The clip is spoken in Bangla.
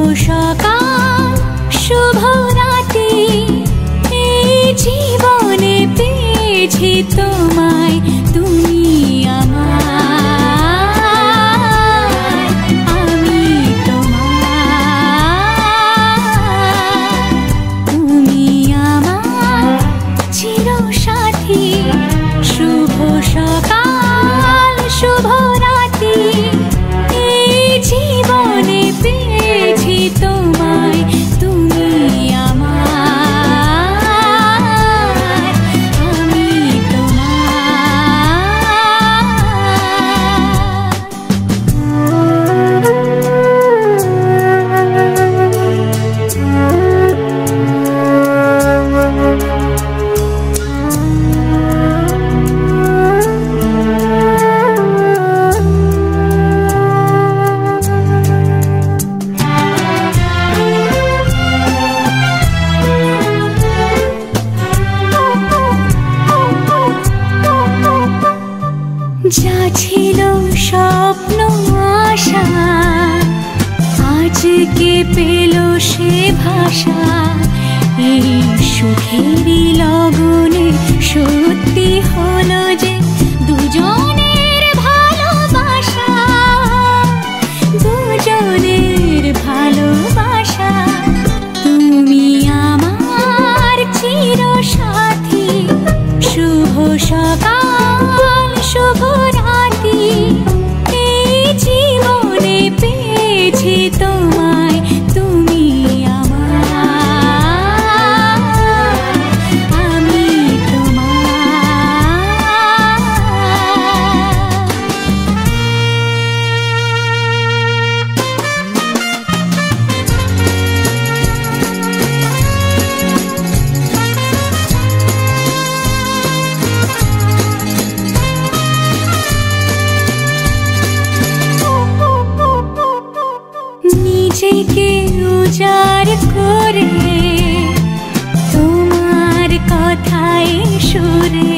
সকাল শুভ রাতি, এই জীবনে পেয়েছি তোমায়, তুমি আমার, আমি তোমার, তুমি আমার চিরসাথী। শুভ সকাল শুভ রাতি, এই জীবনে পেয়েছি তোমায়, তুমি আমার, আমি যা ছিল স্বপ্ন আশা, আজকে পেল সে ভাষা, এই সুখেরই লগনে সত্যি হলো যে দুজনের ভালোবাসা, দুজনের ভালোবাসা, তুমি আমার চিরসাথী। শুভ সকাল শুভ রাতি, এই জীবনে পেয়েছি তোমায়, তুমি আমার, আমি নিজেকে উজাড় করে তোমার কথায় সুরে